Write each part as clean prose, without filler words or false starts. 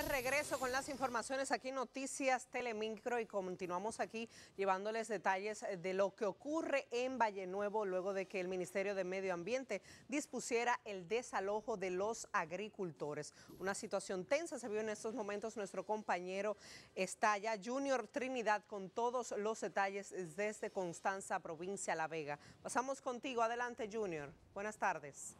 regreso con las informaciones aquí en Noticias Telemicro y continuamos aquí llevándoles detalles de lo que ocurre en Valle Nuevo luego de que el Ministerio de Medio Ambiente dispusiera el desalojo de los agricultores. Una situación tensa se vio en estos momentos. Nuestro compañero está allá, Junior Trinidad, con todos los detalles desde Constanza, provincia La Vega. Pasamos contigo. Adelante, Junior. Buenas tardes.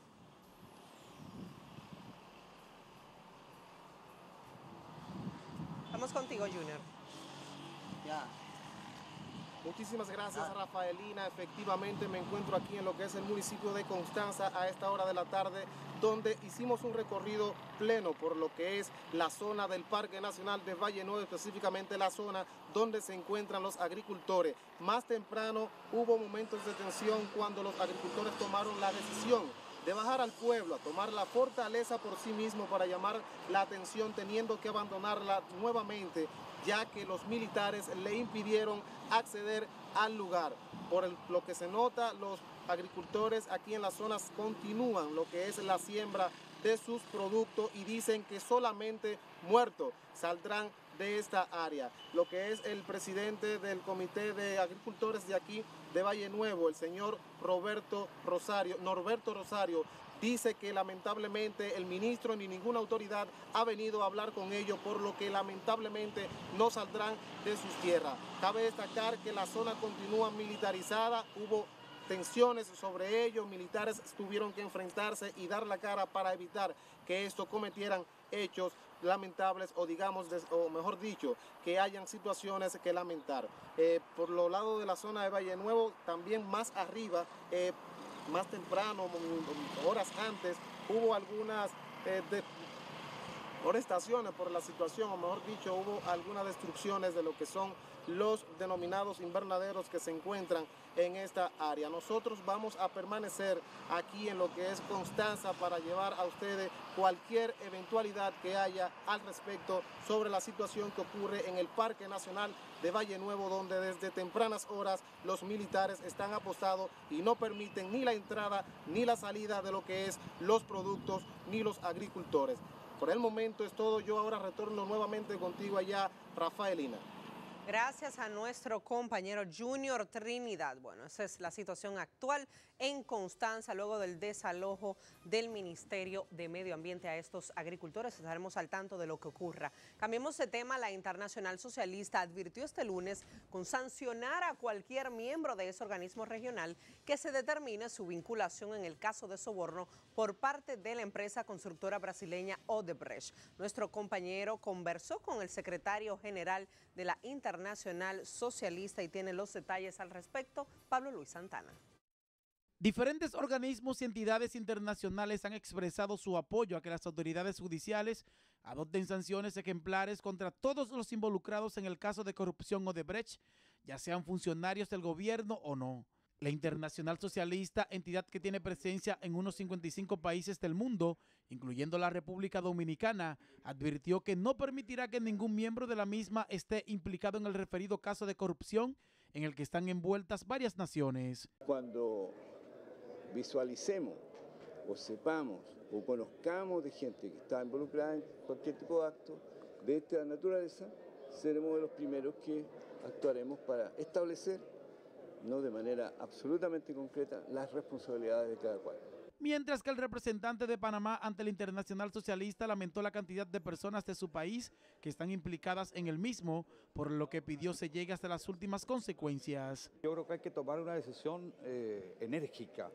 Vamos contigo, Junior. Ya. Muchísimas gracias, Rafaelina. Efectivamente me encuentro aquí en lo que es el municipio de Constanza a esta hora de la tarde, donde hicimos un recorrido pleno por lo que es la zona del Parque Nacional de Valle Nuevo, específicamente la zona donde se encuentran los agricultores. Más temprano hubo momentos de tensión cuando los agricultores tomaron la decisión de bajar al pueblo, a tomar la fortaleza por sí mismo para llamar la atención, teniendo que abandonarla nuevamente, ya que los militares le impidieron acceder al lugar. Por lo que se nota, los agricultores aquí en las zonas continúan lo que es la siembra de sus productos y dicen que solamente muertos saldrán de esta área. Lo que es el presidente del Comité de Agricultores de aquí de Valle Nuevo, el señor Norberto Rosario, dice que lamentablemente el ministro ni ninguna autoridad ha venido a hablar con ellos, por lo que lamentablemente no saldrán de sus tierras. Cabe destacar que la zona continúa militarizada, hubo tensiones sobre ellos, militares tuvieron que enfrentarse y dar la cara para evitar que esto cometieran hechos lamentables o digamos, o mejor dicho, que hayan situaciones que lamentar. Por los lados de la zona de Valle Nuevo, también más arriba, más temprano, horas antes, hubo algunas forestaciones por la situación, o mejor dicho, hubo algunas destrucciones de lo que son los denominados invernaderos que se encuentran en esta área. Nosotros vamos a permanecer aquí en lo que es Constanza para llevar a ustedes cualquier eventualidad que haya al respecto sobre la situación que ocurre en el Parque Nacional de Valle Nuevo, donde desde tempranas horas los militares están apostados y no permiten ni la entrada ni la salida de lo que es los productos ni los agricultores. Por el momento es todo. Yo ahora retorno nuevamente contigo allá, Rafaelina. Gracias a nuestro compañero Junior Trinidad. Bueno, esa es la situación actual en Constanza luego del desalojo del Ministerio de Medio Ambiente a estos agricultores. Estaremos al tanto de lo que ocurra. Cambiemos de tema. La Internacional Socialista advirtió este lunes con sancionar a cualquier miembro de ese organismo regional que se determine su vinculación en el caso de soborno por parte de la empresa constructora brasileña Odebrecht. Nuestro compañero conversó con el secretario general de la Internacional Socialista y tiene los detalles al respecto, Pablo Luis Santana. Diferentes organismos y entidades internacionales han expresado su apoyo a que las autoridades judiciales adopten sanciones ejemplares contra todos los involucrados en el caso de corrupción Odebrecht, ya sean funcionarios del gobierno o no. La Internacional Socialista, entidad que tiene presencia en unos 55 países del mundo, incluyendo la República Dominicana, advirtió que no permitirá que ningún miembro de la misma esté implicado en el referido caso de corrupción en el que están envueltas varias naciones. Cuando visualicemos o sepamos o conozcamos de gente que está involucrada en cualquier tipo de acto de esta naturaleza, seremos de los primeros que actuaremos para establecer, no de manera absolutamente concreta, las responsabilidades de cada cual. Mientras que el representante de Panamá ante la Internacional Socialista lamentó la cantidad de personas de su país que están implicadas en el mismo, por lo que pidió se llegue hasta las últimas consecuencias. Yo creo que hay que tomar una decisión enérgica,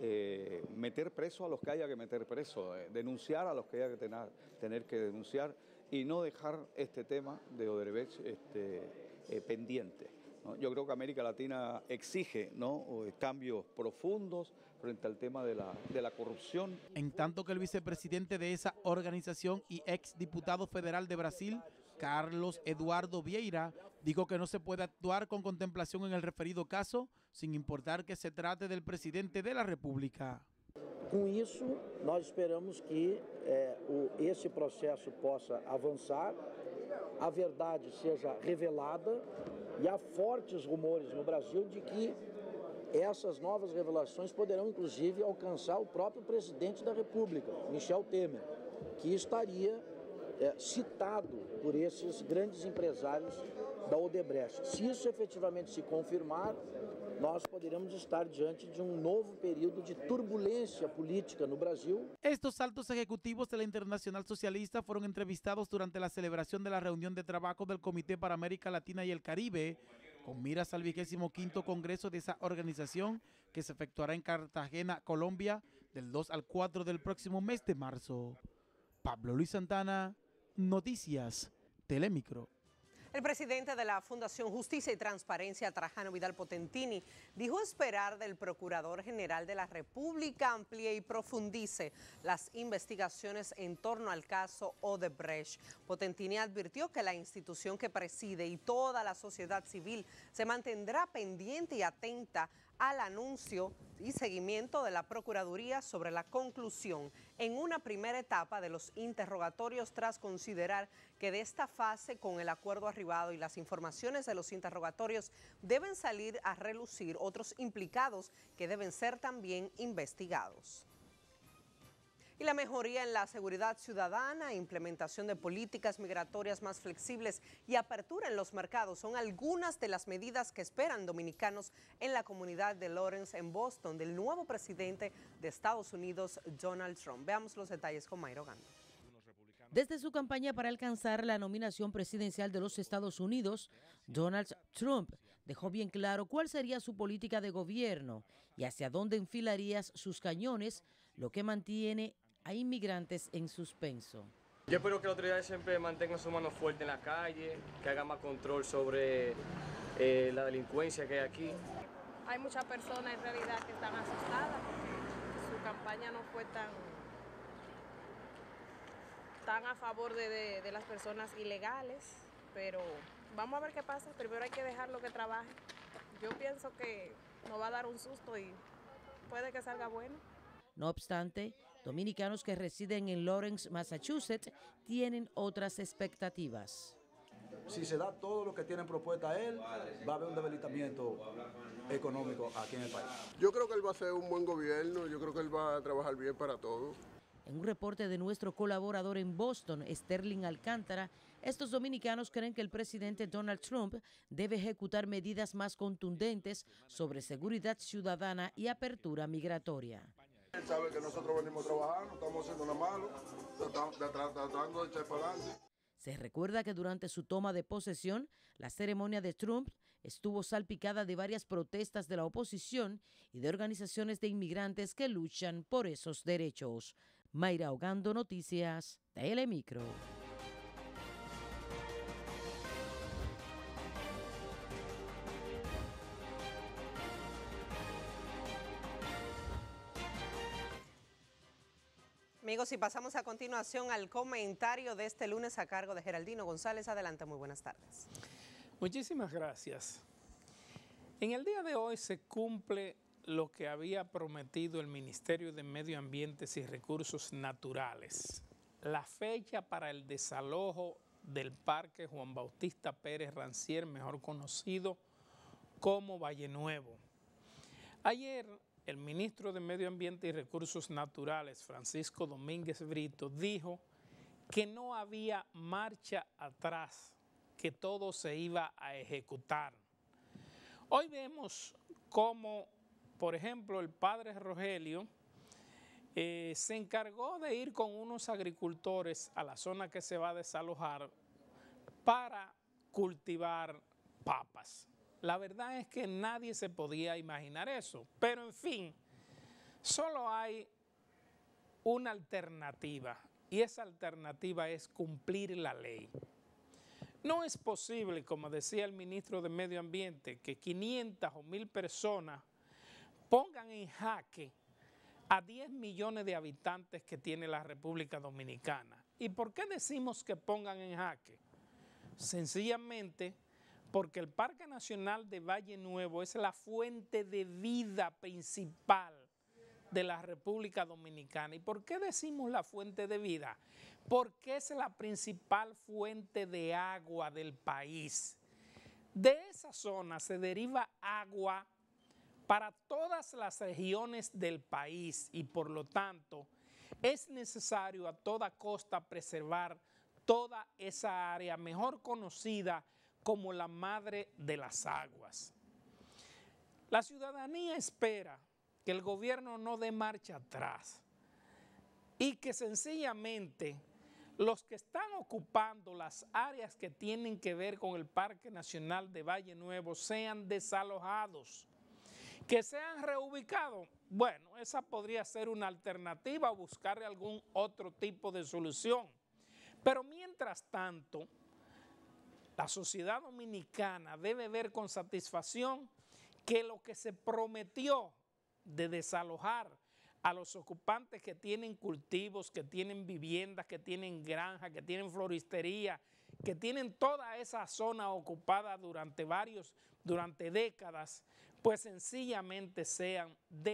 meter preso a los que haya que meter preso, denunciar a los que haya que tener que denunciar y no dejar este tema de Odebrecht pendiente. Yo creo que América Latina exige, cambios profundos frente al tema de la corrupción. En tanto que el vicepresidente de esa organización y exdiputado federal de Brasil, Carlos Eduardo Vieira, dijo que no se puede actuar con contemplación en el referido caso, sin importar que se trate del presidente de la República. Com isso, nós esperamos que esse processo possa avançar, a verdade seja revelada e há fortes rumores no Brasil de que essas novas revelações poderão inclusive alcançar o próprio presidente da República, Michel Temer, que estaria citado por esses grandes empresários da Odebrecht. Se isso efetivamente se confirmar, nós poderemos estar diante de um novo período de turbulência política no Brasil. Estos altos ejecutivos de la Internacional Socialista fueron entrevistados durante la celebración de la reunión de trabajo del Comité para América Latina y el Caribe, con miras al 25º Congreso de esa organización que se efectuará en Cartagena, Colombia, del 2 al 4 del próximo mes de marzo. Pablo Luis Santana, Noticias, Telemicro. El presidente de la Fundación Justicia y Transparencia, Trajano Vidal Potentini, dijo esperar del Procurador General de la República amplíe y profundice las investigaciones en torno al caso Odebrecht. Potentini advirtió que la institución que preside y toda la sociedad civil se mantendrá pendiente y atenta al anuncio y seguimiento de la Procuraduría sobre la conclusión en una primera etapa de los interrogatorios, tras considerar que de esta fase, con el acuerdo arribado y las informaciones de los interrogatorios, deben salir a relucir otros implicados que deben ser también investigados. Y la mejoría en la seguridad ciudadana, implementación de políticas migratorias más flexibles y apertura en los mercados son algunas de las medidas que esperan dominicanos en la comunidad de Lawrence, en Boston, del nuevo presidente de Estados Unidos, Donald Trump. Veamos los detalles con Mayra Gando. Desde su campaña para alcanzar la nominación presidencial de los Estados Unidos, Donald Trump dejó bien claro cuál sería su política de gobierno y hacia dónde enfilaría sus cañones, lo que mantiene a inmigrantes en suspenso. Yo espero que las autoridades siempre mantengan su mano fuerte en la calle, que hagan más control sobre la delincuencia que hay aquí. Hay muchas personas en realidad que están asustadas porque su campaña no fue tan a favor de las personas ilegales, pero vamos a ver qué pasa. Primero hay que dejarlo que trabaje. Yo pienso que nos va a dar un susto y puede que salga bueno. No obstante, dominicanos que residen en Lawrence, Massachusetts, tienen otras expectativas. Si se da todo lo que tienen propuesta él, va a haber un debilitamiento económico aquí en el país. Yo creo que él va a hacer un buen gobierno, yo creo que él va a trabajar bien para todos. En un reporte de nuestro colaborador en Boston, Sterling Alcántara, estos dominicanos creen que el presidente Donald Trump debe ejecutar medidas más contundentes sobre seguridad ciudadana y apertura migratoria. Él sabe que nosotros venimos a trabajar, no estamos haciendo nada malo, tratando de echar para adelante. Se recuerda que durante su toma de posesión, la ceremonia de Trump estuvo salpicada de varias protestas de la oposición y de organizaciones de inmigrantes que luchan por esos derechos. Mayra Ogando, Noticias, Telemicro. Amigos, y pasamos a continuación al comentario de este lunes a cargo de Geraldino González. Adelante, muy buenas tardes. Muchísimas gracias. En el día de hoy se cumple lo que había prometido el Ministerio de Medio Ambiente y Recursos Naturales, la fecha para el desalojo del Parque Juan Bautista Pérez Rancier, mejor conocido como Valle Nuevo. Ayer, el ministro de Medio Ambiente y Recursos Naturales, Francisco Domínguez Brito, dijo que no había marcha atrás, que todo se iba a ejecutar. Hoy vemos cómo, por ejemplo, el padre Rogelio se encargó de ir con unos agricultores a la zona que se va a desalojar para cultivar papas. La verdad es que nadie se podía imaginar eso, pero en fin, solo hay una alternativa y esa alternativa es cumplir la ley. No es posible, como decía el ministro de Medio Ambiente, que 500 o 1000 personas pongan en jaque a 10 millones de habitantes que tiene la República Dominicana. ¿Y por qué decimos que pongan en jaque? Sencillamente porque el Parque Nacional de Valle Nuevo es la fuente de vida principal de la República Dominicana. ¿Y por qué decimos la fuente de vida? Porque es la principal fuente de agua del país. De esa zona se deriva agua para todas las regiones del país y por lo tanto es necesario a toda costa preservar toda esa área mejor conocida como la madre de las aguas. La ciudadanía espera que el gobierno no dé marcha atrás y que sencillamente los que están ocupando las áreas que tienen que ver con el Parque Nacional de Valle Nuevo sean desalojados, que sean reubicados. Bueno, esa podría ser una alternativa o buscarle algún otro tipo de solución. Pero mientras tanto, la sociedad dominicana debe ver con satisfacción que lo que se prometió de desalojar a los ocupantes que tienen cultivos, que tienen viviendas, que tienen granjas, que tienen floristería, que tienen toda esa zona ocupada durante décadas, pues sencillamente sean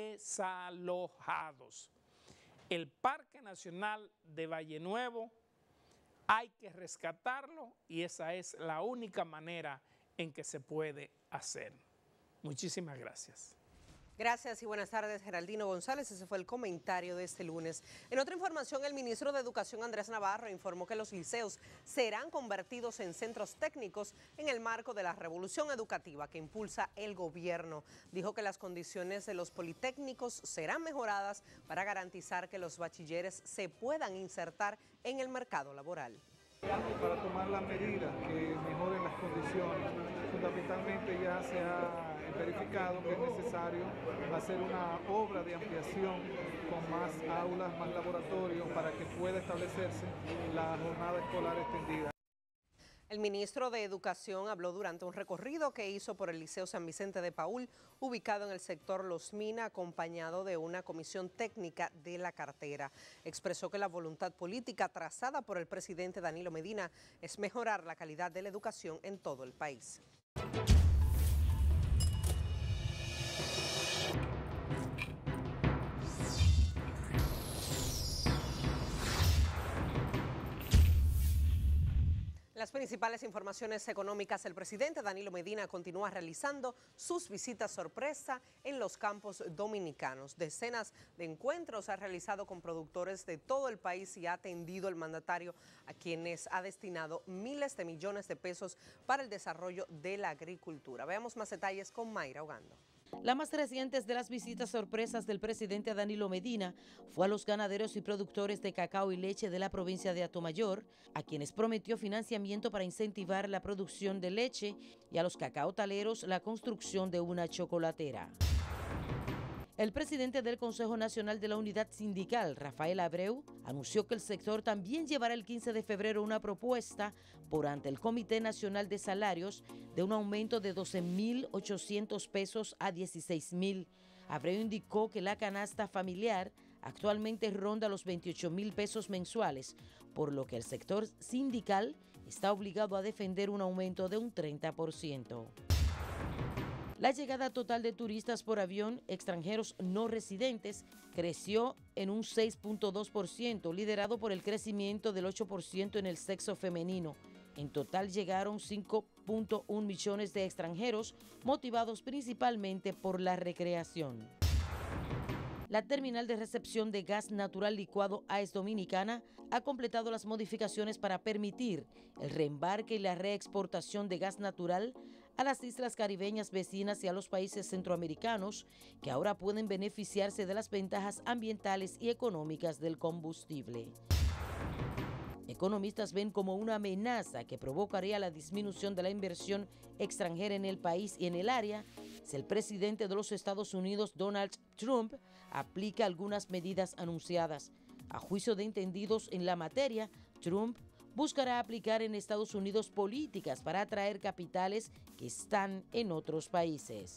desalojados. El Parque Nacional de Valle Nuevo hay que rescatarlo y esa es la única manera en que se puede hacer. Muchísimas gracias. Gracias y buenas tardes, Geraldino González. Ese fue el comentario de este lunes. En otra información, el ministro de Educación, Andrés Navarro, informó que los liceos serán convertidos en centros técnicos en el marco de la revolución educativa que impulsa el gobierno. Dijo que las condiciones de los politécnicos serán mejoradas para garantizar que los bachilleres se puedan insertar en el mercado laboral. Para tomar las medidas que mejoren las condiciones. Fundamentalmente ya se ha verificado que es necesario hacer una obra de ampliación con más aulas, más laboratorios para que pueda establecerse la jornada escolar extendida. El ministro de Educación habló durante un recorrido que hizo por el Liceo San Vicente de Paúl, ubicado en el sector Los Minas, acompañado de una comisión técnica de la cartera. Expresó que la voluntad política trazada por el presidente Danilo Medina es mejorar la calidad de la educación en todo el país. Las principales informaciones económicas: el presidente Danilo Medina continúa realizando sus visitas sorpresa en los campos dominicanos. Decenas de encuentros ha realizado con productores de todo el país y ha atendido el mandatario, a quienes ha destinado miles de millones de pesos para el desarrollo de la agricultura. Veamos más detalles con Mayra Ogando. La más reciente de las visitas sorpresas del presidente Danilo Medina fue a los ganaderos y productores de cacao y leche de la provincia de Atomayor, a quienes prometió financiamiento para incentivar la producción de leche, y a los cacaotaleros la construcción de una chocolatera. El presidente del Consejo Nacional de la Unidad Sindical, Rafael Abreu, anunció que el sector también llevará el 15 de febrero una propuesta por ante el Comité Nacional de Salarios de un aumento de 12.800 pesos a 16.000. Abreu indicó que la canasta familiar actualmente ronda los 28.000 pesos mensuales, por lo que el sector sindical está obligado a defender un aumento de un 30%. La llegada total de turistas por avión extranjeros no residentes creció en un 6.2%, liderado por el crecimiento del 8% en el sexo femenino. En total llegaron 5.1 millones de extranjeros, motivados principalmente por la recreación. La terminal de recepción de gas natural licuado AES Dominicana ha completado las modificaciones para permitir el reembarque y la reexportación de gas natural a las islas caribeñas vecinas y a los países centroamericanos, que ahora pueden beneficiarse de las ventajas ambientales y económicas del combustible. Economistas ven como una amenaza que provocaría la disminución de la inversión extranjera en el país y en el área si el presidente de los Estados Unidos, Donald Trump, aplica algunas medidas anunciadas. A juicio de entendidos en la materia, Trump buscará aplicar en Estados Unidos políticas para atraer capitales que están en otros países.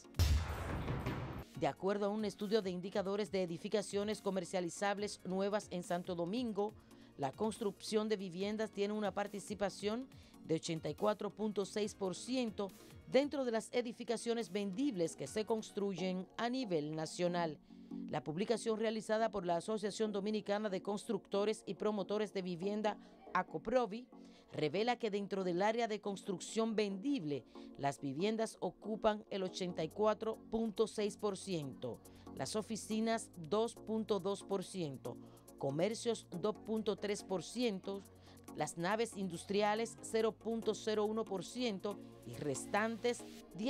De acuerdo a un estudio de indicadores de edificaciones comercializables nuevas en Santo Domingo, la construcción de viviendas tiene una participación de 84.6% dentro de las edificaciones vendibles que se construyen a nivel nacional. La publicación realizada por la Asociación Dominicana de Constructores y Promotores de Vivienda, ACOPROVI, revela que dentro del área de construcción vendible, las viviendas ocupan el 84.6%, las oficinas 2.2%, comercios 2.3%, las naves industriales 0.01% y restantes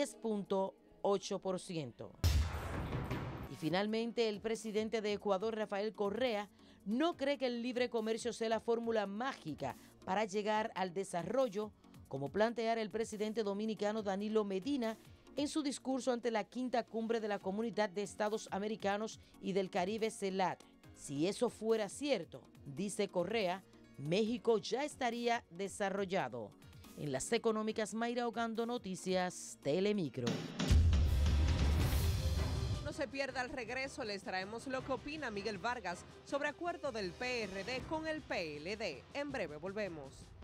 10.8%. Y finalmente, el presidente de Ecuador, Rafael Correa, no cree que el libre comercio sea la fórmula mágica para llegar al desarrollo, como planteara el presidente dominicano Danilo Medina en su discurso ante la quinta cumbre de la Comunidad de Estados Americanos y del Caribe, CELAC. Si eso fuera cierto, dice Correa, México ya estaría desarrollado. En las económicas, Mayra Ogando, Noticias Telemicro. No se pierda al regreso, les traemos lo que opina Miguel Vargas sobre acuerdo del PRD con el PLD. En breve volvemos.